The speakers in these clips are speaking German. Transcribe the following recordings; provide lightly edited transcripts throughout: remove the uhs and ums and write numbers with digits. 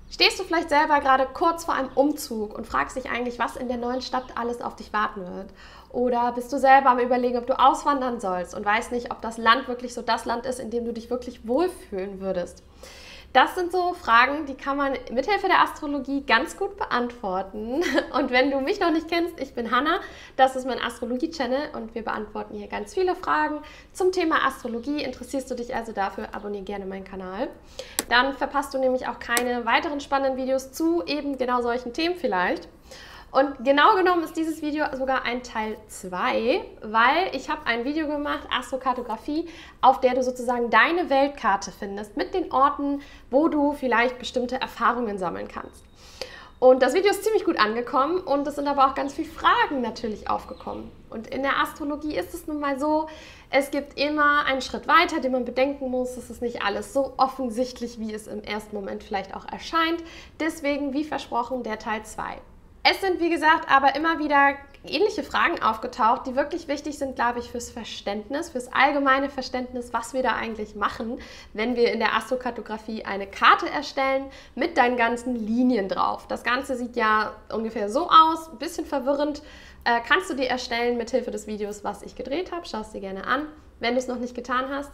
Stehst du vielleicht selber gerade kurz vor einem Umzug und fragst dich eigentlich, was in der neuen Stadt alles auf dich warten wird? Oder bist du selber am Überlegen, ob du auswandern sollst und weißt nicht, ob das Land wirklich so das Land ist, in dem du dich wirklich wohlfühlen würdest? Das sind so Fragen, die kann man mithilfe der Astrologie ganz gut beantworten. Und wenn du mich noch nicht kennst, ich bin Hanna, das ist mein Astrologie-Channel und wir beantworten hier ganz viele Fragen zum Thema Astrologie. Interessierst du dich also dafür, abonniere gerne meinen Kanal. Dann verpasst du nämlich auch keine weiteren spannenden Videos zu eben genau solchen Themen vielleicht. Und genau genommen ist dieses Video sogar ein Teil 2, weil ich habe ein Video gemacht, Astrokartografie, auf der du sozusagen deine Weltkarte findest mit den Orten, wo du vielleicht bestimmte Erfahrungen sammeln kannst. Und das Video ist ziemlich gut angekommen und es sind aber auch ganz viele Fragen natürlich aufgekommen. Und in der Astrologie ist es nun mal so, es gibt immer einen Schritt weiter, den man bedenken muss. Es ist nicht alles so offensichtlich, wie es im ersten Moment vielleicht auch erscheint. Deswegen, wie versprochen, der Teil 2. Es sind, wie gesagt, aber immer wieder ähnliche Fragen aufgetaucht, die wirklich wichtig sind, glaube ich, fürs Verständnis, fürs allgemeine Verständnis, was wir da eigentlich machen, wenn wir in der Astrokartografie eine Karte erstellen mit deinen ganzen Linien drauf. Das Ganze sieht ja ungefähr so aus, ein bisschen verwirrend. Kannst du dir erstellen mit Hilfe des Videos, was ich gedreht habe. Schau es dir gerne an, wenn du es noch nicht getan hast.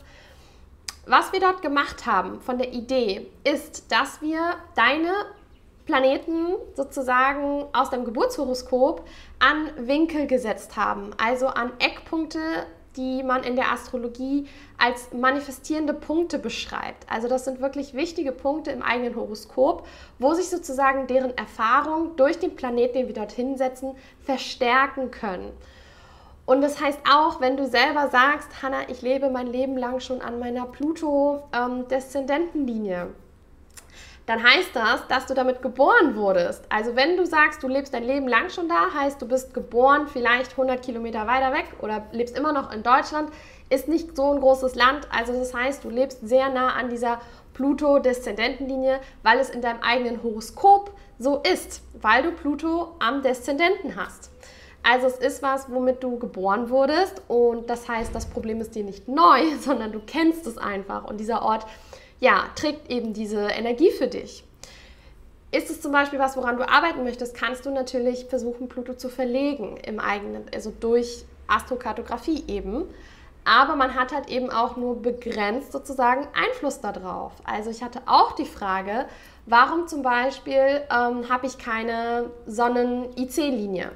Was wir dort gemacht haben von der Idee ist, dass wir deine Planeten sozusagen aus deinem Geburtshoroskop an Winkel gesetzt haben, also an Eckpunkte, die man in der Astrologie als manifestierende Punkte beschreibt. Also das sind wirklich wichtige Punkte im eigenen Horoskop, wo sich sozusagen deren Erfahrung durch den Planeten, den wir dorthin setzen, verstärken können. Und das heißt auch, wenn du selber sagst, Hanna, ich lebe mein Leben lang schon an meiner Pluto-Deszendentenlinie, dann heißt das, dass du damit geboren wurdest. Also wenn du sagst, du lebst dein Leben lang schon da, heißt du bist geboren vielleicht 100 Kilometer weiter weg oder lebst immer noch in Deutschland, ist nicht so ein großes Land. Also das heißt, du lebst sehr nah an dieser Pluto-Deszendentenlinie, weil es in deinem eigenen Horoskop so ist, weil du Pluto am Deszendenten hast. Also es ist was, womit du geboren wurdest und das heißt, das Problem ist dir nicht neu, sondern du kennst es einfach und dieser Ort trägt eben diese Energie für dich. Ist es zum Beispiel was, woran du arbeiten möchtest, kannst du natürlich versuchen, Pluto zu verlegen im eigenen, also durch Astrokartografie eben. Aber man hat halt eben auch nur begrenzt sozusagen Einfluss darauf. Also ich hatte auch die Frage, warum zum Beispiel habe ich keine Sonnen-IC-Linie?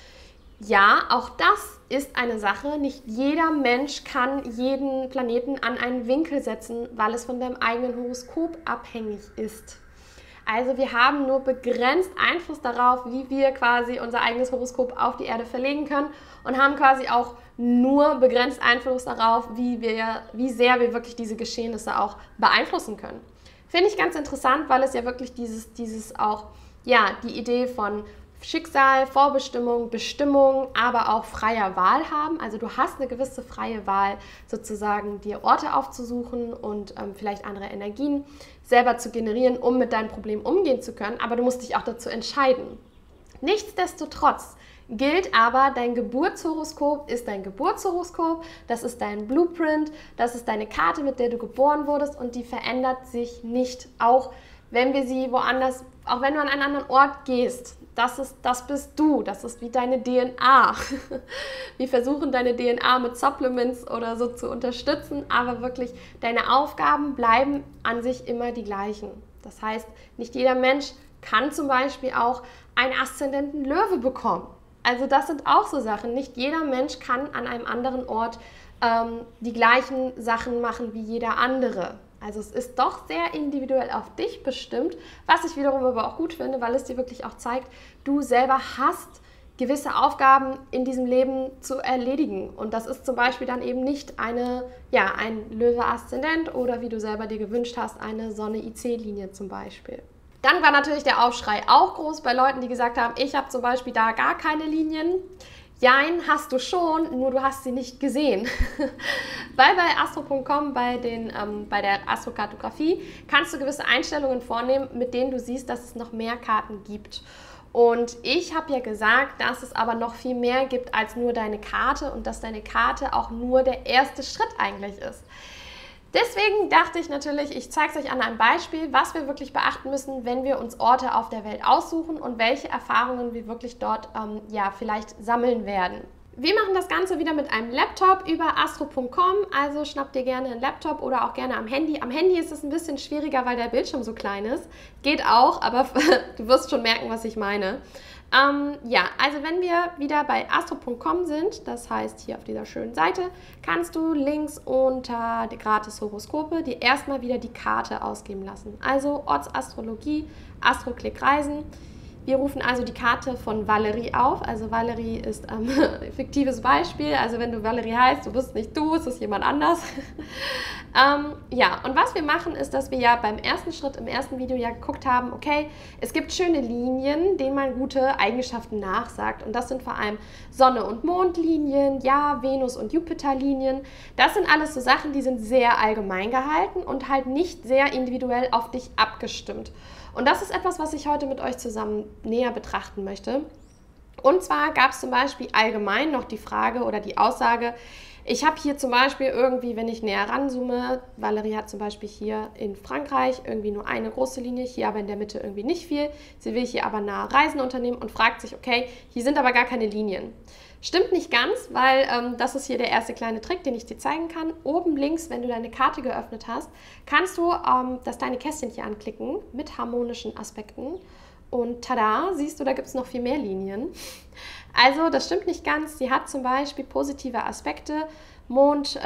Ja, auch das ist eine Sache. Nicht jeder Mensch kann jeden Planeten an einen Winkel setzen, weil es von deinem eigenen Horoskop abhängig ist. Also wir haben nur begrenzt Einfluss darauf, wie wir quasi unser eigenes Horoskop auf die Erde verlegen können und haben quasi auch nur begrenzt Einfluss darauf, wie sehr wir wirklich diese Geschehnisse auch beeinflussen können. Finde ich ganz interessant, weil es ja wirklich dieses auch, die Idee von Schicksal, Vorbestimmung, Bestimmung, aber auch freier Wahl haben. Also du hast eine gewisse freie Wahl, sozusagen dir Orte aufzusuchen und vielleicht andere Energien selber zu generieren, um mit deinem Problem umgehen zu können. Aber du musst dich auch dazu entscheiden. Nichtsdestotrotz gilt aber, dein Geburtshoroskop ist dein Geburtshoroskop, das ist dein Blueprint, das ist deine Karte, mit der du geboren wurdest und die verändert sich nicht, auch wenn wir sie woanders, auch wenn du an einen anderen Ort gehst. Das bist du, das ist wie deine DNA. Wir versuchen deine DNA mit Supplements oder so zu unterstützen, aber wirklich deine Aufgaben bleiben an sich immer die gleichen. Das heißt, nicht jeder Mensch kann zum Beispiel auch einen Aszendenten Löwe bekommen. Also das sind auch so Sachen. Nicht jeder Mensch kann an einem anderen Ort die gleichen Sachen machen wie jeder andere. Also es ist doch sehr individuell auf dich bestimmt, was ich wiederum aber auch gut finde, weil es dir wirklich auch zeigt, du selber hast gewisse Aufgaben in diesem Leben zu erledigen. Und das ist zum Beispiel dann eben nicht ein Löwe-Aszendent oder wie du selber dir gewünscht hast, eine Sonne-IC-Linie zum Beispiel. Dann war natürlich der Aufschrei auch groß bei Leuten, die gesagt haben, ich habe zum Beispiel da gar keine Linien. Jein, hast du schon, nur du hast sie nicht gesehen. Weil bei astro.com, bei der Astrokartografie, kannst du gewisse Einstellungen vornehmen, mit denen du siehst, dass es noch mehr Karten gibt. Und ich habe ja gesagt, dass es aber noch viel mehr gibt als nur deine Karte und dass deine Karte auch nur der erste Schritt eigentlich ist. Deswegen dachte ich natürlich, ich zeige es euch an einem Beispiel, was wir wirklich beachten müssen, wenn wir uns Orte auf der Welt aussuchen und welche Erfahrungen wir wirklich dort ja, vielleicht sammeln werden. Wir machen das Ganze wieder mit einem Laptop über astro.com, also schnappt dir gerne einen Laptop oder auch gerne am Handy. Am Handy ist es ein bisschen schwieriger, weil der Bildschirm so klein ist. Geht auch, aber du wirst schon merken, was ich meine. Ja, also wenn wir wieder bei astro.com sind, das heißt hier auf dieser schönen Seite, kannst du links unter die Gratis-Horoskope dir erstmal wieder die Karte ausgeben lassen. Also Ortsastrologie, Astroklick Reisen. Wir rufen also die Karte von Valerie auf. Also Valerie ist ein fiktives Beispiel. Also wenn du Valerie heißt, du bist nicht du, es ist jemand anders. Ja, und was wir machen, ist, dass wir ja beim ersten Schritt im ersten Video ja geguckt haben, okay, es gibt schöne Linien, denen man gute Eigenschaften nachsagt. Und das sind vor allem Sonne- und Mondlinien, ja, Venus- und Jupiterlinien. Das sind alles so Sachen, die sind sehr allgemein gehalten und halt nicht sehr individuell auf dich abgestimmt. Und das ist etwas, was ich heute mit euch zusammen näher betrachten möchte. Und zwar gab es zum Beispiel allgemein noch die Frage oder die Aussage, ich habe hier zum Beispiel irgendwie, wenn ich näher ranzoome, Valerie hat zum Beispiel hier in Frankreich irgendwie nur eine große Linie, hier aber in der Mitte irgendwie nicht viel. Sie will hier aber nahe Reisen unternehmen und fragt sich, okay, hier sind aber gar keine Linien. Stimmt nicht ganz, weil das ist hier der erste kleine Trick, den ich dir zeigen kann. Oben links, wenn du deine Karte geöffnet hast, kannst du das kleine Kästchen hier anklicken mit harmonischen Aspekten. Und tada, siehst du, da gibt es noch viel mehr Linien. Also das stimmt nicht ganz. Sie hat zum Beispiel positive Aspekte, Mond,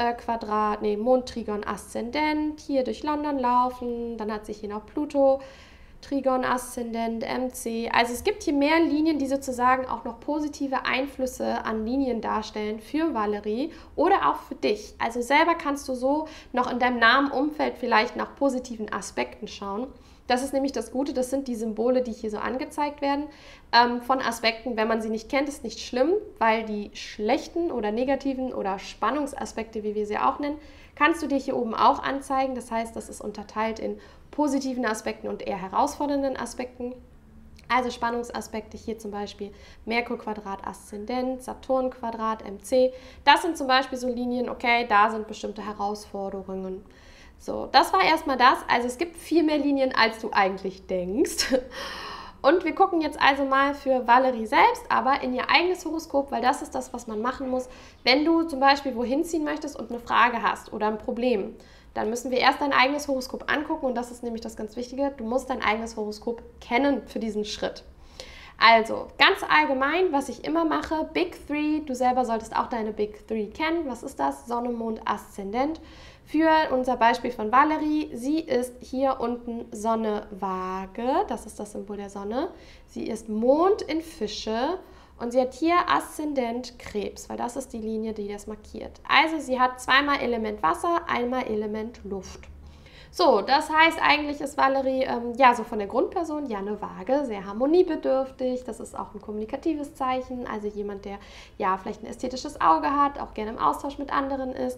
Trigon, Aszendent, hier durch London laufen, dann hat sie hier noch Pluto, Trigon, Aszendent, MC. Also es gibt hier mehr Linien, die sozusagen auch noch positive Einflüsse an Linien darstellen für Valerie oder auch für dich. Also selber kannst du so noch in deinem nahen Umfeld vielleicht nach positiven Aspekten schauen. Das ist nämlich das Gute, das sind die Symbole, die hier so angezeigt werden von Aspekten. Wenn man sie nicht kennt, ist nicht schlimm, weil die schlechten oder negativen oder Spannungsaspekte, wie wir sie auch nennen, kannst du dir hier oben auch anzeigen. Das heißt, das ist unterteilt in positiven Aspekten und eher herausfordernden Aspekten. Also Spannungsaspekte hier zum Beispiel Merkur-Quadrat, Aszendent, Saturn-Quadrat, MC. Das sind zum Beispiel so Linien, okay, da sind bestimmte Herausforderungen. So, das war erstmal das. Also es gibt viel mehr Linien, als du eigentlich denkst. Und wir gucken jetzt also mal für Valerie selbst, aber in ihr eigenes Horoskop, weil das ist das, was man machen muss. Wenn du zum Beispiel wohin ziehen möchtest und eine Frage hast oder ein Problem, dann müssen wir erst dein eigenes Horoskop angucken und das ist nämlich das ganz Wichtige. Du musst dein eigenes Horoskop kennen für diesen Schritt. Also, ganz allgemein, was ich immer mache, Big Three, du selber solltest auch deine Big Three kennen. Was ist das? Sonne, Mond, Aszendent. Für unser Beispiel von Valerie, sie ist hier unten Sonne Waage, das ist das Symbol der Sonne. Sie ist Mond in Fische und sie hat hier Aszendent Krebs, weil das ist die Linie, die das markiert. Also sie hat zweimal Element Wasser, einmal Element Luft. So, das heißt, eigentlich ist Valerie, ja, so von der Grundperson, ja, eine Waage, sehr harmoniebedürftig. Das ist auch ein kommunikatives Zeichen, also jemand, der, ja, vielleicht ein ästhetisches Auge hat, auch gerne im Austausch mit anderen ist.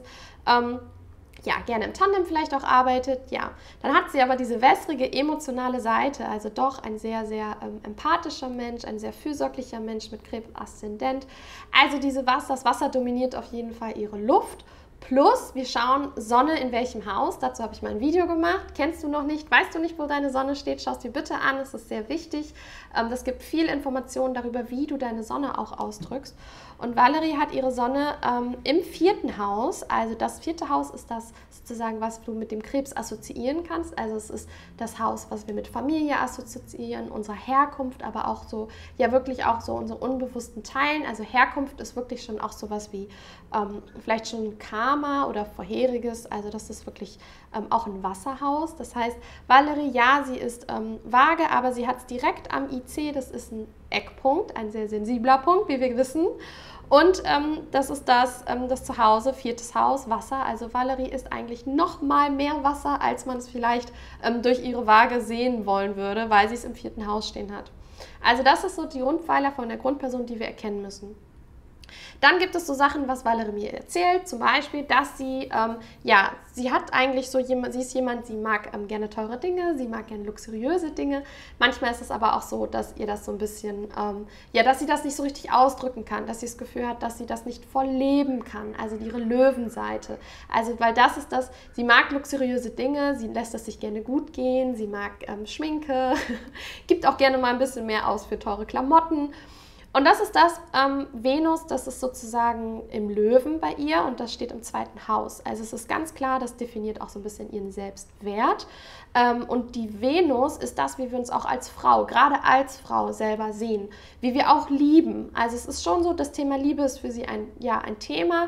Ja, gerne im Tandem vielleicht auch arbeitet, ja. Dann hat sie aber diese wässrige, emotionale Seite, also doch ein sehr, sehr empathischer Mensch, ein sehr fürsorglicher Mensch mit Krebs-Aszendent. Also das Wasser dominiert auf jeden Fall ihre Luft. Plus, wir schauen Sonne in welchem Haus, dazu habe ich mal ein Video gemacht, kennst du noch nicht, weißt du nicht, wo deine Sonne steht, schau es dir bitte an, es ist sehr wichtig. Das gibt viel Informationen darüber, wie du deine Sonne auch ausdrückst. Und Valerie hat ihre Sonne im 4. Haus, also das 4. Haus ist das sozusagen, was du mit dem Krebs assoziieren kannst. Also es ist das Haus, was wir mit Familie assoziieren, unserer Herkunft, aber auch so, ja wirklich auch so unsere unbewussten Teilen. Also Herkunft ist wirklich schon auch sowas wie vielleicht schon Karma oder Vorheriges, also das ist wirklich auch ein Wasserhaus. Das heißt, Valerie, ja, sie ist Waage, aber sie hat es direkt am IC, das ist ein Eckpunkt, ein sehr sensibler Punkt, wie wir wissen. Und das ist das Zuhause, 4. Haus, Wasser. Also Valerie ist eigentlich noch mal mehr Wasser, als man es vielleicht durch ihre Waage sehen wollen würde, weil sie es im 4. Haus stehen hat. Also das ist so die Grundpfeiler von der Grundperson, die wir erkennen müssen. Dann gibt es so Sachen, was Valerie mir erzählt, zum Beispiel, dass sie, sie hat eigentlich so jemand, sie ist jemand, sie mag gerne teure Dinge, sie mag gerne luxuriöse Dinge. Manchmal ist es aber auch so, dass ihr das so ein bisschen, dass sie das nicht so richtig ausdrücken kann, dass sie das Gefühl hat, dass sie das nicht voll leben kann, also ihre Löwenseite. Also, weil das ist das, sie mag luxuriöse Dinge, sie lässt es sich gerne gut gehen, sie mag Schminke, gibt auch gerne mal ein bisschen mehr aus für teure Klamotten. Und das ist das, Venus, das ist sozusagen im Löwen bei ihr und das steht im 2. Haus. Also es ist ganz klar, das definiert auch so ein bisschen ihren Selbstwert. Und die Venus ist das, wie wir uns auch als Frau, gerade als Frau selber sehen, wie wir auch lieben. Also es ist schon so, das Thema Liebe ist für sie ein Thema.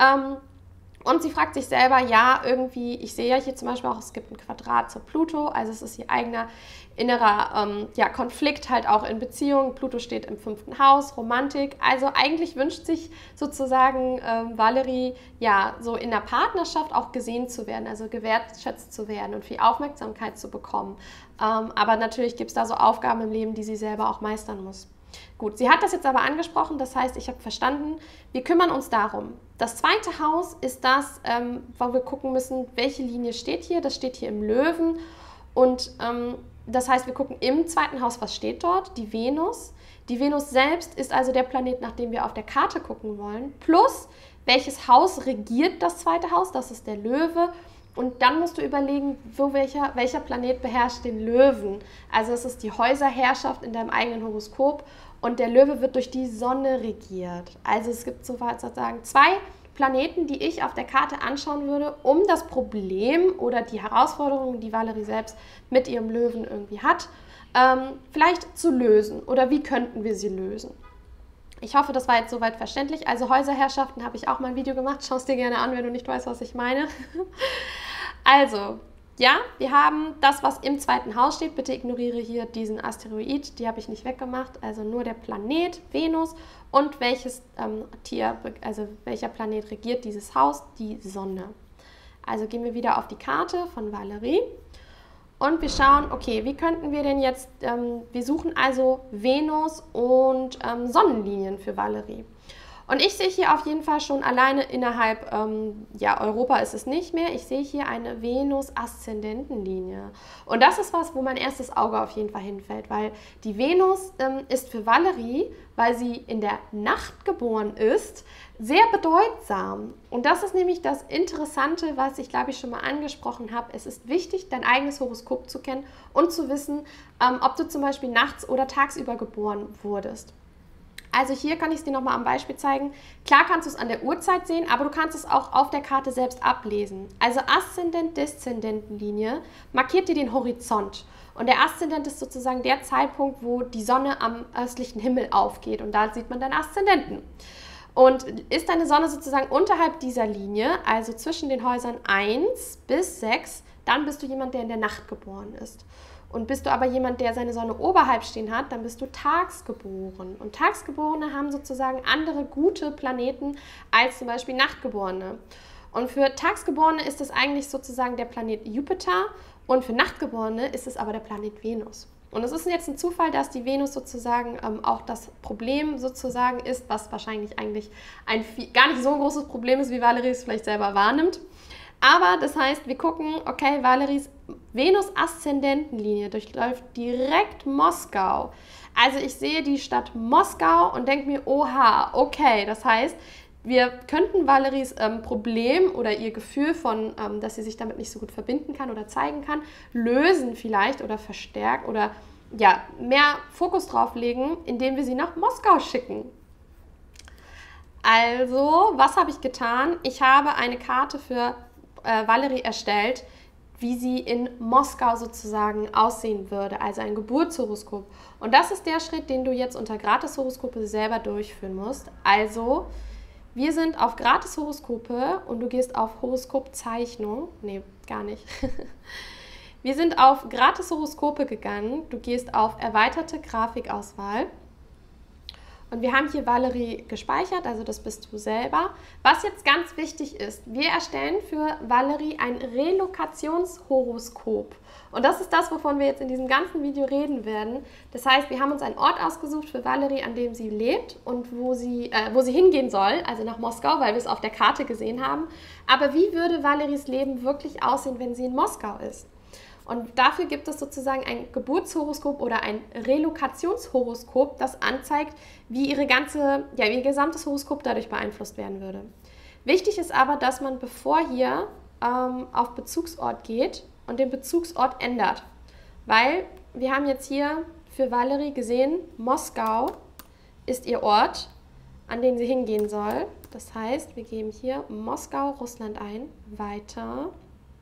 Und sie fragt sich selber, ja, irgendwie, ich sehe ja hier zum Beispiel auch, es gibt ein Quadrat zur Pluto, also es ist ihr eigener innerer Konflikt halt auch in Beziehungen. Pluto steht im 5. Haus, Romantik. Also eigentlich wünscht sich sozusagen Valerie ja so in der Partnerschaft auch gesehen zu werden, also gewertschätzt zu werden und viel Aufmerksamkeit zu bekommen. Aber natürlich gibt es da so Aufgaben im Leben, die sie selber auch meistern muss. Gut, sie hat das jetzt aber angesprochen, das heißt, ich habe verstanden, wir kümmern uns darum. Das 2. Haus ist das, wo wir gucken müssen, welche Linie steht hier. Das steht hier im Löwen und das heißt, wir gucken im 2. Haus, was steht dort? Die Venus. Die Venus selbst ist also der Planet, nach dem wir auf der Karte gucken wollen. Plus, welches Haus regiert das 2. Haus? Das ist der Löwe. Und dann musst du überlegen, welcher Planet beherrscht den Löwen. Also es ist die Häuserherrschaft in deinem eigenen Horoskop und der Löwe wird durch die Sonne regiert. Also es gibt sozusagen 2 Planeten, die ich auf der Karte anschauen würde, um das Problem oder die Herausforderungen, die Valerie selbst mit ihrem Löwen irgendwie hat, vielleicht zu lösen. Oder wie könnten wir sie lösen? Ich hoffe, das war jetzt soweit verständlich. Also Häuserherrschaften habe ich auch mal ein Video gemacht. Schau es dir gerne an, wenn du nicht weißt, was ich meine. Also, ja, wir haben das, was im 2. Haus steht. Bitte ignoriere hier diesen Asteroid, die habe ich nicht weggemacht. Also nur der Planet Venus und welches welcher Planet regiert dieses Haus? Die Sonne. Also gehen wir wieder auf die Karte von Valerie. Und wir schauen, okay, wie könnten wir denn jetzt, wir suchen also Venus und Sonnenlinien für Valerie. Und ich sehe hier auf jeden Fall schon alleine innerhalb, Europa ist es nicht mehr, ich sehe hier eine Venus-Aszendentenlinie. Und das ist was, wo mein erstes Auge auf jeden Fall hinfällt, weil die Venus ist für Valerie, weil sie in der Nacht geboren ist, sehr bedeutsam. Und das ist nämlich das Interessante, was ich, glaube ich, schon mal angesprochen habe. Es ist wichtig, dein eigenes Horoskop zu kennen und zu wissen, ob du zum Beispiel nachts oder tagsüber geboren wurdest. Also hier kann ich es dir nochmal am Beispiel zeigen. Klar kannst du es an der Uhrzeit sehen, aber du kannst es auch auf der Karte selbst ablesen. Also Aszendent-Deszendentenlinie markiert dir den Horizont. Und der Aszendent ist sozusagen der Zeitpunkt, wo die Sonne am östlichen Himmel aufgeht. Und da sieht man deinen Aszendenten. Und ist deine Sonne sozusagen unterhalb dieser Linie, also zwischen den Häusern 1 bis 6, dann bist du jemand, der in der Nacht geboren ist. Und bist du aber jemand, der seine Sonne oberhalb stehen hat, dann bist du tagsgeboren. Und Tagsgeborene haben sozusagen andere gute Planeten als zum Beispiel Nachtgeborene. Und für Tagsgeborene ist es eigentlich sozusagen der Planet Jupiter und für Nachtgeborene ist es aber der Planet Venus. Und es ist jetzt ein Zufall, dass die Venus sozusagen auch das Problem sozusagen ist, was wahrscheinlich eigentlich gar nicht so ein großes Problem ist, wie Valerie es vielleicht selber wahrnimmt. Aber das heißt, wir gucken, okay, Valeries Venus-Aszendentenlinie durchläuft direkt Moskau. Also ich sehe die Stadt Moskau und denke mir, oha, okay, das heißt, wir könnten Valeries Problem oder ihr Gefühl von, dass sie sich damit nicht so gut verbinden kann oder zeigen kann, lösen vielleicht oder verstärken oder ja, mehr Fokus drauf legen, indem wir sie nach Moskau schicken. Also, was habe ich getan? Ich habe eine Karte für Valerie erstellt, wie sie in Moskau sozusagen aussehen würde, also ein Geburtshoroskop. Und das ist der Schritt, den du jetzt unter Gratis-Horoskope selber durchführen musst. Also, wir sind auf Gratis-Horoskope und du gehst auf Horoskopzeichnung. Nee, gar nicht. Wir sind auf Gratis-Horoskope gegangen. Du gehst auf erweiterte Grafikauswahl. Und wir haben hier Valerie gespeichert, also das bist du selber. Was jetzt ganz wichtig ist, wir erstellen für Valerie ein Relokationshoroskop. Und das ist das, wovon wir jetzt in diesem ganzen Video reden werden. Das heißt, wir haben uns einen Ort ausgesucht für Valerie, an dem sie lebt und wo sie hingehen soll, also nach Moskau, weil wir es auf der Karte gesehen haben. Aber wie würde Valeries Leben wirklich aussehen, wenn sie in Moskau ist? Und dafür gibt es sozusagen ein Geburtshoroskop oder ein Relokationshoroskop, das anzeigt, wie ihr gesamtes Horoskop dadurch beeinflusst werden würde. Wichtig ist aber, dass man, bevor hier auf Bezugsort geht und den Bezugsort ändert. Weil wir haben jetzt hier für Valerie gesehen, Moskau ist ihr Ort, an den sie hingehen soll. Das heißt, wir geben hier Moskau, Russland ein, weiter.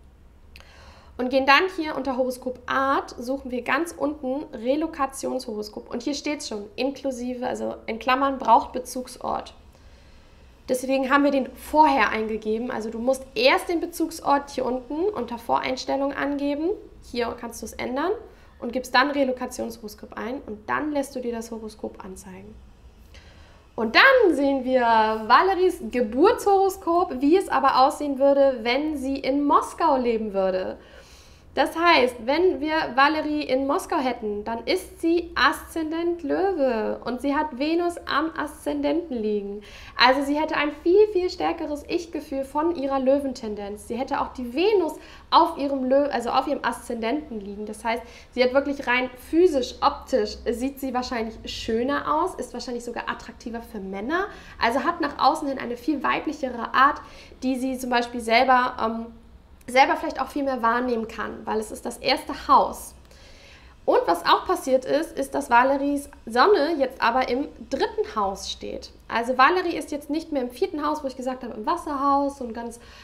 Und gehen dann hier unter Horoskop Art, suchen wir ganz unten Relokationshoroskop. Und hier steht es schon, inklusive, also in Klammern, braucht Bezugsort. Deswegen haben wir den vorher eingegeben. Also du musst erst den Bezugsort hier unten unter Voreinstellungen angeben. Hier kannst du es ändern und gibst dann Relokationshoroskop ein. Und dann lässt du dir das Horoskop anzeigen. Und dann sehen wir Valeries Geburtshoroskop, wie es aber aussehen würde, wenn sie in Moskau leben würde. Das heißt, wenn wir Valerie in Moskau hätten, dann ist sie Aszendent Löwe und sie hat Venus am Aszendenten liegen. Also sie hätte ein viel, viel stärkeres Ich-Gefühl von ihrer Löwentendenz. Sie hätte auch die Venus auf ihrem auf ihrem Aszendenten liegen. Das heißt, sie hat wirklich rein physisch, optisch, sieht sie wahrscheinlich schöner aus, ist wahrscheinlich sogar attraktiver für Männer. Also hat nach außen hin eine viel weiblichere Art, die sie zum Beispiel selber vielleicht auch viel mehr wahrnehmen kann, weil es ist das erste Haus. Und was auch passiert ist, dass Valeries Sonne jetzt aber im 3. Haus steht. Also Valerie ist jetzt nicht mehr im 4. Haus, wo ich gesagt habe, im Wasserhaus und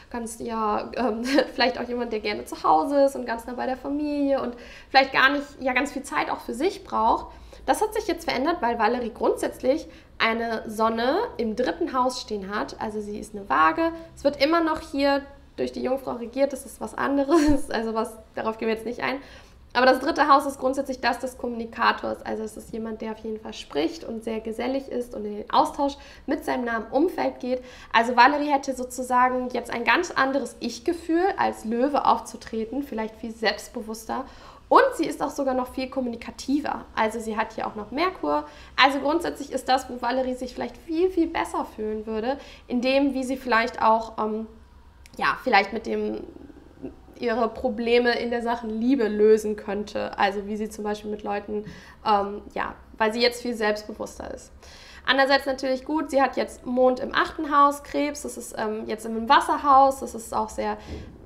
vielleicht auch jemand, der gerne zu Hause ist und ganz nah bei der Familie und vielleicht gar nicht ganz viel Zeit auch für sich braucht. Das hat sich jetzt verändert, weil Valerie grundsätzlich eine Sonne im 3. Haus stehen hat. Also sie ist eine Waage. Es wird immer noch hier durch die Jungfrau regiert, das ist was anderes, darauf gehen wir jetzt nicht ein. Aber das 3. Haus ist grundsätzlich das des Kommunikators, also es ist jemand, der auf jeden Fall spricht und sehr gesellig ist und in den Austausch mit seinem nahen Umfeld geht. Also Valerie hätte sozusagen jetzt ein ganz anderes Ich-Gefühl, als Löwe aufzutreten, vielleicht viel selbstbewusster. Und sie ist auch sogar noch viel kommunikativer. Also sie hat hier auch noch Merkur. Also grundsätzlich ist das, wo Valerie sich vielleicht viel, viel besser fühlen würde, in dem, wie sie vielleicht auch vielleicht mit ihre Probleme in der Sache Liebe lösen könnte. Also wie sie zum Beispiel mit Leuten, weil sie jetzt viel selbstbewusster ist. Andererseits natürlich gut, sie hat jetzt Mond im 8. Haus, Krebs, das ist jetzt im Wasserhaus, das ist auch sehr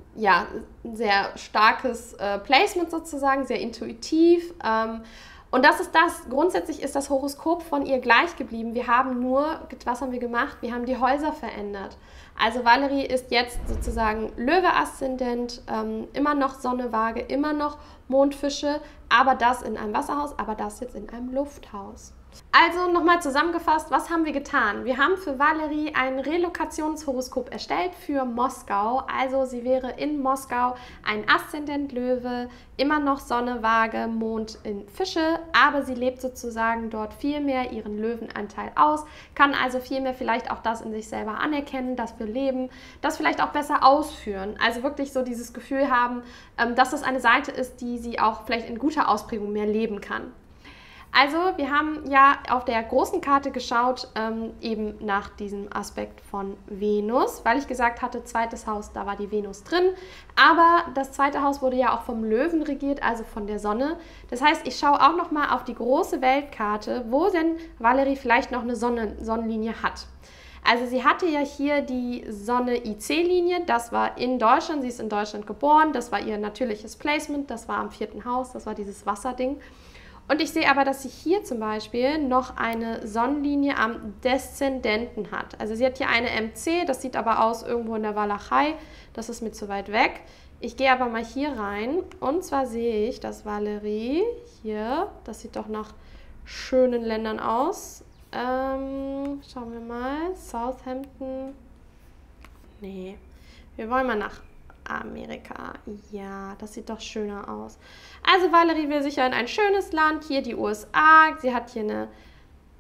starkes Placement sozusagen, sehr intuitiv. Und grundsätzlich ist das Horoskop von ihr gleich geblieben. Was haben wir gemacht? Wir haben die Häuser verändert. Also Valerie ist jetzt sozusagen Löwe-Aszendent, immer noch Sonne, Waage, immer noch Mondfische, aber das in einem Wasserhaus, aber das jetzt in einem Lufthaus. Also nochmal zusammengefasst, was haben wir getan? Wir haben für Valerie ein Relokationshoroskop erstellt für Moskau. Also sie wäre in Moskau ein Aszendent Löwe, immer noch Sonne, Waage, Mond in Fische, aber sie lebt sozusagen dort viel mehr ihren Löwenanteil aus, kann also viel mehr vielleicht auch das in sich selber anerkennen, das wir leben, das vielleicht auch besser ausführen. Also wirklich so dieses Gefühl haben, dass das eine Seite ist, die sie auch vielleicht in guter Ausprägung mehr leben kann. Also wir haben ja auf der großen Karte geschaut, eben nach diesem Aspekt von Venus, weil ich gesagt hatte, 2. Haus, da war die Venus drin, aber das 2. Haus wurde ja auch vom Löwen regiert, also von der Sonne. Das heißt, ich schaue auch nochmal auf die große Weltkarte, wo denn Valerie vielleicht noch eine Sonnenlinie hat. Also sie hatte ja hier die Sonne-IC-Linie, das war in Deutschland, sie ist in Deutschland geboren, das war ihr natürliches Placement, das war am 4. Haus, das war dieses Wasserding. Und ich sehe aber, dass sie hier zum Beispiel noch eine Sonnenlinie am Deszendenten hat. Also sie hat hier eine MC, das sieht aber aus irgendwo in der Walachei, das ist mir zu weit weg. Ich gehe aber mal hier rein und zwar sehe ich, dass Valerie hier, das sieht doch nach schönen Ländern aus. Schauen wir mal, Southampton, nee, wir wollen mal nach Amerika. Ja, das sieht doch schöner aus. Also Valerie will sicher in ein schönes Land, hier die USA. Sie hat hier eine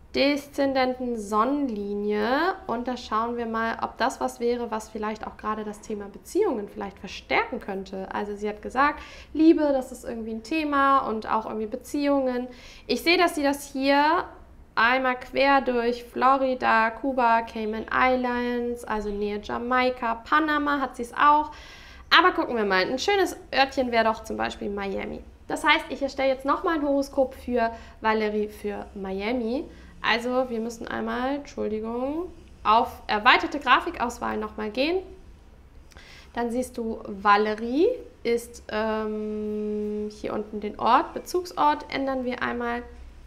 Deszendenten Sonnenlinie und da schauen wir mal, ob das was wäre, was vielleicht auch gerade das Thema Beziehungen vielleicht verstärken könnte. Also sie hat gesagt, Liebe, das ist irgendwie ein Thema und auch irgendwie Beziehungen. Ich sehe, dass sie das hier einmal quer durch Florida, Kuba, Cayman Islands, also Nähe Jamaika, Panama hat sie es auch. Aber gucken wir mal, ein schönes Örtchen wäre doch zum Beispiel Miami. Das heißt, ich erstelle jetzt nochmal ein Horoskop für Valerie für Miami. Also wir müssen einmal, Entschuldigung, auf erweiterte Grafikauswahl nochmal gehen. Dann siehst du, Valerie ist hier unten den Ort, Bezugsort ändern wir einmal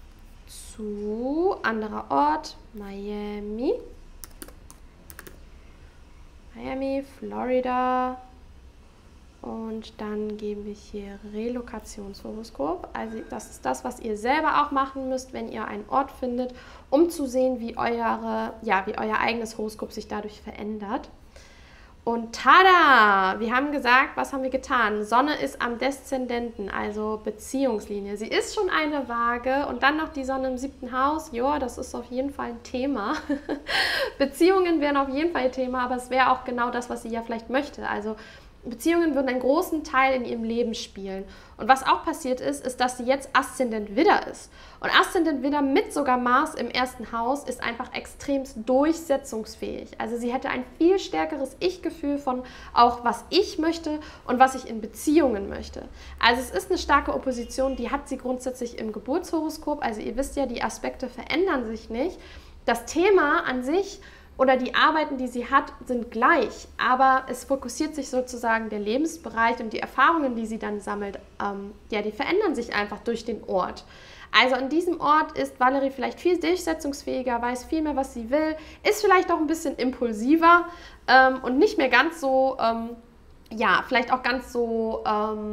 zu anderer Ort, Miami. Miami, Florida. Und dann geben wir hier Relokationshoroskop. Also das ist das, was ihr selber auch machen müsst, wenn ihr einen Ort findet, um zu sehen, wie euer eigenes Horoskop sich dadurch verändert. Und tada! Wir haben gesagt, was haben wir getan? Sonne ist am Deszendenten, also Beziehungslinie. Sie ist schon eine Waage und dann noch die Sonne im 7. Haus. Ja, das ist auf jeden Fall ein Thema. Beziehungen wären auf jeden Fall ein Thema, aber es wäre auch genau das, was sie ja vielleicht möchte. Also Beziehungen würden einen großen Teil in ihrem Leben spielen. Und was auch passiert ist, ist, dass sie jetzt Aszendent Widder ist. Und Aszendent Widder mit sogar Mars im 1. Haus ist einfach extremst durchsetzungsfähig. Also sie hätte ein viel stärkeres Ich-Gefühl von auch, was ich möchte und was ich in Beziehungen möchte. Also es ist eine starke Opposition, die hat sie grundsätzlich im Geburtshoroskop. Also ihr wisst ja, die Aspekte verändern sich nicht. Das Thema an sich oder die Arbeiten, die sie hat, sind gleich, aber es fokussiert sich sozusagen der Lebensbereich und die Erfahrungen, die sie dann sammelt, die verändern sich einfach durch den Ort. Also an diesem Ort ist Valerie vielleicht viel durchsetzungsfähiger, weiß viel mehr, was sie will, ist vielleicht auch ein bisschen impulsiver und nicht mehr ganz so, vielleicht auch ganz so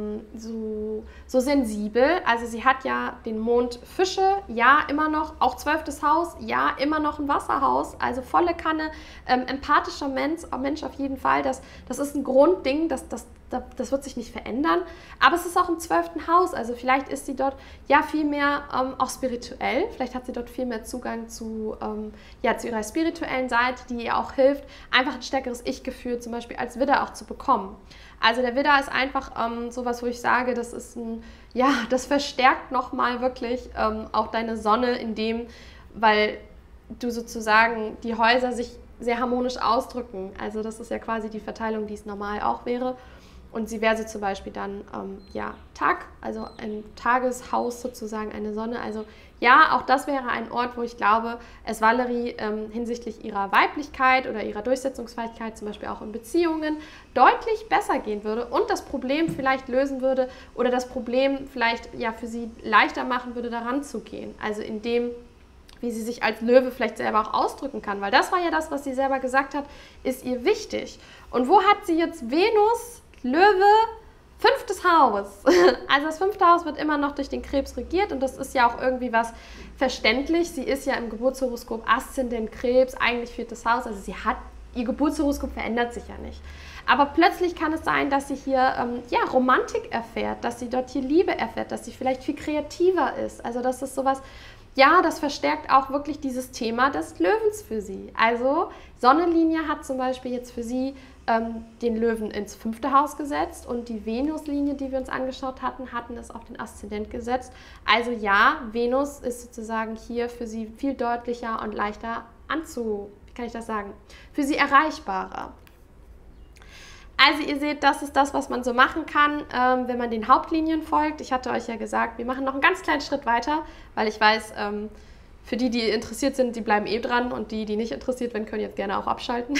sensibel. Also sie hat ja den Mond Fische, ja, immer noch, auch 12. Haus, ja, immer noch ein Wasserhaus, also volle Kanne, empathischer Mensch auf jeden Fall, das ist ein Grundding, das wird sich nicht verändern, aber es ist auch im 12. Haus, also vielleicht ist sie dort ja viel mehr auch spirituell, vielleicht hat sie dort viel mehr Zugang zu ihrer spirituellen Seite, die ihr auch hilft, einfach ein stärkeres Ich-Gefühl zum Beispiel als Widder auch zu bekommen. Also der Widder ist einfach sowas, wo ich sage, das ist das verstärkt nochmal wirklich auch deine Sonne in dem, weil du sozusagen die Häuser sich sehr harmonisch ausdrücken, also das ist ja quasi die Verteilung, die es normal auch wäre. Und sie wäre so zum Beispiel dann, Tag, also ein Tageshaus sozusagen, eine Sonne. Also ja, auch das wäre ein Ort, wo ich glaube, es Valerie hinsichtlich ihrer Weiblichkeit oder ihrer Durchsetzungsfähigkeit, zum Beispiel auch in Beziehungen, deutlich besser gehen würde und das Problem vielleicht lösen würde oder das Problem vielleicht für sie leichter machen würde, daran zu gehen. Also in dem, wie sie sich als Löwe vielleicht selber auch ausdrücken kann. Weil das war ja das, was sie selber gesagt hat, ist ihr wichtig. Und wo hat sie jetzt Venus? Löwe, 5. Haus. Also das 5. Haus wird immer noch durch den Krebs regiert und das ist ja auch irgendwie was verständlich. Sie ist ja im Geburtshoroskop Aszendent Krebs, eigentlich 4. Haus. Also ihr Geburtshoroskop verändert sich ja nicht. Aber plötzlich kann es sein, dass sie hier Romantik erfährt, dass sie dort hier Liebe erfährt, dass sie vielleicht viel kreativer ist. Also das ist sowas, das verstärkt auch wirklich dieses Thema des Löwens für sie. Also Sonnenlinie hat zum Beispiel jetzt für sie den Löwen ins 5. Haus gesetzt und die Venuslinie, die wir uns angeschaut hatten es auf den Aszendent gesetzt. Also ja, Venus ist sozusagen hier für sie viel deutlicher und leichter wie kann ich das sagen, für sie erreichbarer. Also ihr seht, das ist das, was man so machen kann, wenn man den Hauptlinien folgt. Ich hatte euch ja gesagt, wir machen noch einen ganz kleinen Schritt weiter, weil ich weiß, für die, die interessiert sind, die bleiben dran und die, die nicht interessiert werden, können jetzt gerne auch abschalten.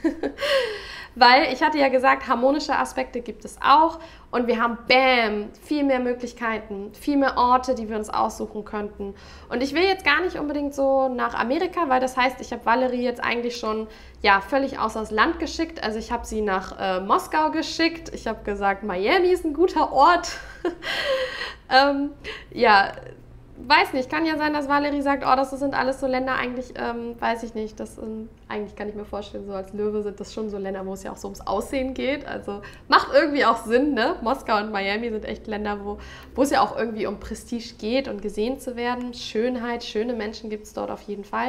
Weil ich hatte ja gesagt, harmonische Aspekte gibt es auch und wir haben, viel mehr Möglichkeiten, viel mehr Orte, die wir uns aussuchen könnten. Und ich will jetzt gar nicht unbedingt so nach Amerika, weil das heißt, ich habe Valerie jetzt eigentlich schon völlig außers Land geschickt. Also ich habe sie nach Moskau geschickt, ich habe gesagt, Miami ist ein guter Ort. weiß nicht, kann ja sein, dass Valerie sagt, oh, das sind alles so Länder, eigentlich, weiß ich nicht, eigentlich kann ich mir vorstellen, so als Löwe sind das schon so Länder, wo es ja auch so ums Aussehen geht, also macht irgendwie auch Sinn, ne? Moskau und Miami sind echt Länder, wo es ja auch irgendwie um Prestige geht und gesehen zu werden, Schönheit, schöne Menschen gibt es dort auf jeden Fall.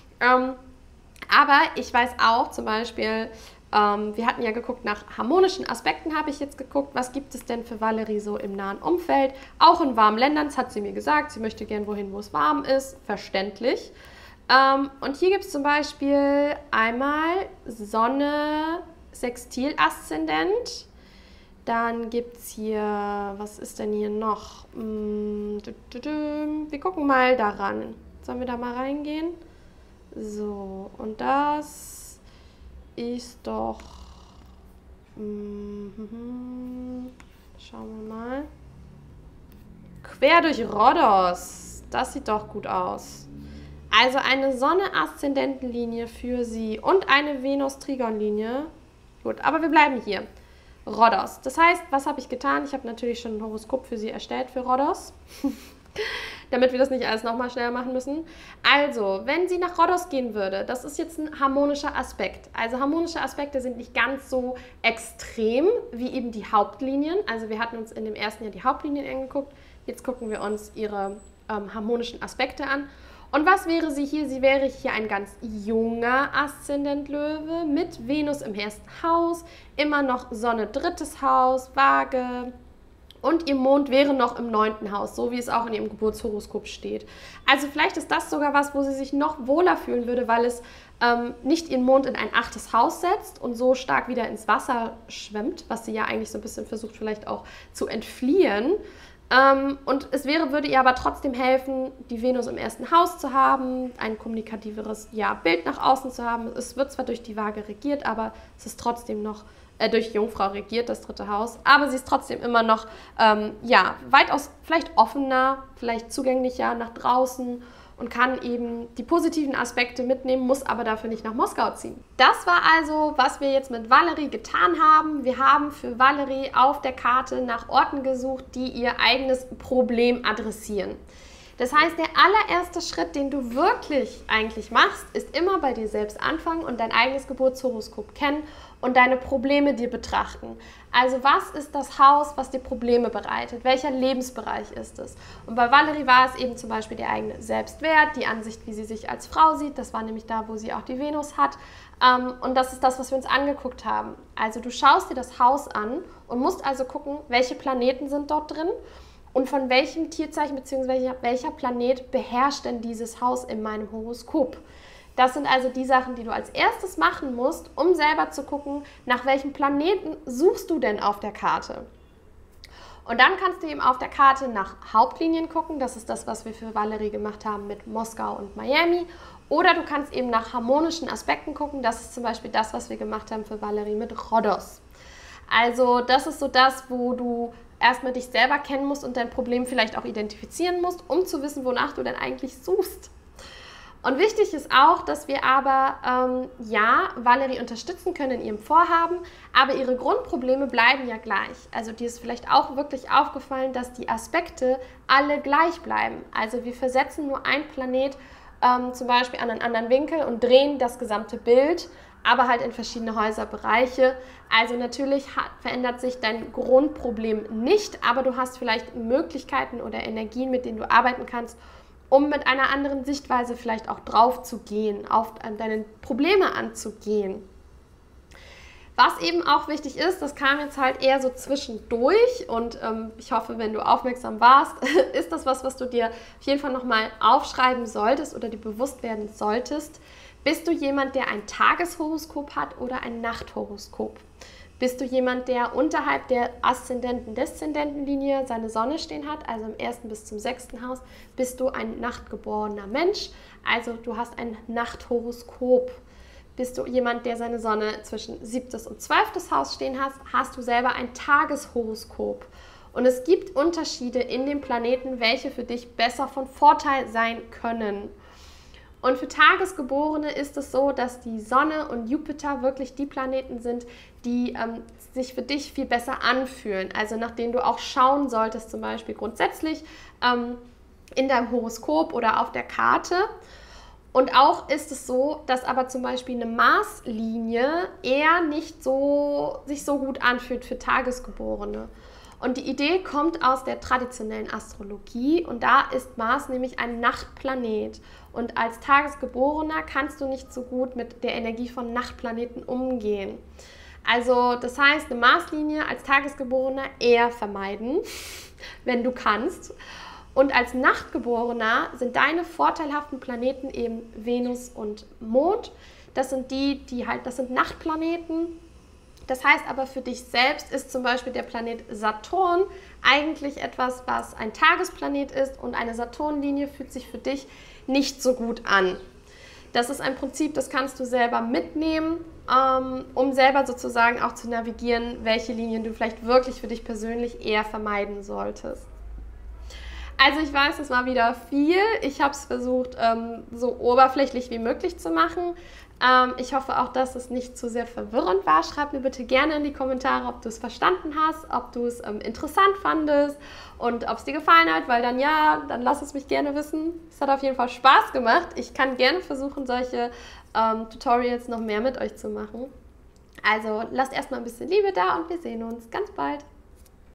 Aber ich weiß auch zum Beispiel, wir hatten ja geguckt nach harmonischen Aspekten, habe ich jetzt geguckt, was gibt es denn für Valerie so im nahen Umfeld, auch in warmen Ländern, das hat sie mir gesagt, sie möchte gern wohin, wo es warm ist, verständlich. Und hier gibt es zum Beispiel einmal Sonne, Sextil-Aszendent, dann gibt es hier, was ist denn hier noch? Wir gucken mal daran, sollen wir da mal reingehen? So, und das ist doch, schauen wir mal, quer durch Rhodos, das sieht doch gut aus. Also eine Sonne-Aszendentenlinie für sie und eine Venus-Trigon-Linie. Gut, aber wir bleiben hier. Rhodos. Das heißt, was habe ich getan? Ich habe natürlich schon ein Horoskop für sie erstellt für Rhodos. Damit wir das nicht alles nochmal schneller machen müssen. Also, wenn sie nach Rhodos gehen würde, das ist jetzt ein harmonischer Aspekt. Also harmonische Aspekte sind nicht ganz so extrem wie eben die Hauptlinien. Also wir hatten uns in dem ersten Jahr die Hauptlinien angeguckt. Jetzt gucken wir uns ihre harmonischen Aspekte an. Und was wäre sie hier? Sie wäre hier ein ganz junger Aszendent Löwe mit Venus im ersten Haus, immer noch Sonne drittes Haus, Waage. Und ihr Mond wäre noch im 9. Haus, so wie es auch in ihrem Geburtshoroskop steht. Also vielleicht ist das sogar was, wo sie sich noch wohler fühlen würde, weil es nicht ihren Mond in ein 8. Haus setzt und so stark wieder ins Wasser schwemmt, was sie ja eigentlich so ein bisschen versucht vielleicht auch zu entfliehen. Und es würde ihr aber trotzdem helfen, die Venus im 1. Haus zu haben, ein kommunikativeres Bild nach außen zu haben. Es wird zwar durch die Waage regiert, aber es ist trotzdem noch durch Jungfrau regiert, das 3. Haus, aber sie ist trotzdem immer noch, weitaus vielleicht offener, vielleicht zugänglicher nach draußen und kann eben die positiven Aspekte mitnehmen, muss aber dafür nicht nach Moskau ziehen. Das war also, was wir jetzt mit Valerie getan haben. Wir haben für Valerie auf der Karte nach Orten gesucht, die ihr eigenes Problem adressieren. Das heißt, der allererste Schritt, den du wirklich eigentlich machst, ist immer bei dir selbst anfangen und dein eigenes Geburtshoroskop kennen und deine Probleme dir betrachten. Also was ist das Haus, was dir Probleme bereitet? Welcher Lebensbereich ist es? Und bei Valerie war es eben zum Beispiel der eigene Selbstwert, die Ansicht, wie sie sich als Frau sieht. Das war nämlich da, wo sie auch die Venus hat. Und das ist das, was wir uns angeguckt haben. Also du schaust dir das Haus an und musst also gucken, welche Planeten sind dort drin und von welchem Tierzeichen bzw. welcher Planet beherrscht denn dieses Haus in meinem Horoskop. Das sind also die Sachen, die du als erstes machen musst, um selber zu gucken, nach welchem Planeten suchst du denn auf der Karte. Und dann kannst du eben auf der Karte nach Hauptlinien gucken, das ist das, was wir für Valerie gemacht haben mit Moskau und Miami. Oder du kannst eben nach harmonischen Aspekten gucken, das ist zum Beispiel das, was wir gemacht haben für Valerie mit Rhodos. Also das ist so das, wo du erstmal dich selber kennen musst und dein Problem vielleicht auch identifizieren musst, um zu wissen, wonach du denn eigentlich suchst. Und wichtig ist auch, dass wir aber, Valerie unterstützen können in ihrem Vorhaben, aber ihre Grundprobleme bleiben ja gleich. Also dir ist vielleicht auch wirklich aufgefallen, dass die Aspekte alle gleich bleiben. Also wir versetzen nur ein Planet zum Beispiel an einen anderen Winkel und drehen das gesamte Bild, aber halt in verschiedene Häuserbereiche. Also natürlich verändert sich dein Grundproblem nicht, aber du hast vielleicht Möglichkeiten oder Energien, mit denen du arbeiten kannst, um mit einer anderen Sichtweise vielleicht auch drauf zu gehen, auf deine Probleme anzugehen. Was eben auch wichtig ist, das kam jetzt halt eher so zwischendurch und ich hoffe, wenn du aufmerksam warst, ist das was du dir auf jeden Fall nochmal aufschreiben solltest oder dir bewusst werden solltest. Bist du jemand, der ein Tageshoroskop hat oder ein Nachthoroskop? Bist du jemand, der unterhalb der Aszendenten-Deszendentenlinie seine Sonne stehen hat, also im 1. bis zum 6. Haus? Bist du ein nachtgeborener Mensch, also du hast ein Nachthoroskop? Bist du jemand, der seine Sonne zwischen 7. und 12. Haus stehen hat, hast du selber ein Tageshoroskop? Und es gibt Unterschiede in den Planeten, welche für dich besser von Vorteil sein können. Und für Tagesgeborene ist es so, dass die Sonne und Jupiter wirklich die Planeten sind, die sich für dich viel besser anfühlen. Also nach denen du auch schauen solltest, zum Beispiel grundsätzlich in deinem Horoskop oder auf der Karte. Und auch ist es so, dass aber zum Beispiel eine Marslinie eher nicht sich so gut anfühlt für Tagesgeborene. Und die Idee kommt aus der traditionellen Astrologie und da ist Mars nämlich ein Nachtplanet. Und als Tagesgeborener kannst du nicht so gut mit der Energie von Nachtplaneten umgehen. Also das heißt, eine Marslinie als Tagesgeborener eher vermeiden, wenn du kannst. Und als Nachtgeborener sind deine vorteilhaften Planeten eben Venus und Mond. Das sind das sind Nachtplaneten. Das heißt aber für dich selbst ist zum Beispiel der Planet Saturn eigentlich etwas, was ein Tagesplanet ist und eine Saturnlinie fühlt sich für dich nicht so gut an. Das ist ein Prinzip, das kannst du selber mitnehmen, um selber sozusagen auch zu navigieren, welche Linien du vielleicht wirklich für dich persönlich eher vermeiden solltest. Also ich weiß, es war wieder viel. Ich habe es versucht, so oberflächlich wie möglich zu machen. Ich hoffe auch, dass es nicht zu sehr verwirrend war. Schreib mir bitte gerne in die Kommentare, ob du es verstanden hast, ob du es interessant fandest und ob es dir gefallen hat, weil dann lass es mich gerne wissen. Es hat auf jeden Fall Spaß gemacht. Ich kann gerne versuchen, solche Tutorials noch mehr mit euch zu machen. Also lasst erstmal ein bisschen Liebe da und wir sehen uns ganz bald.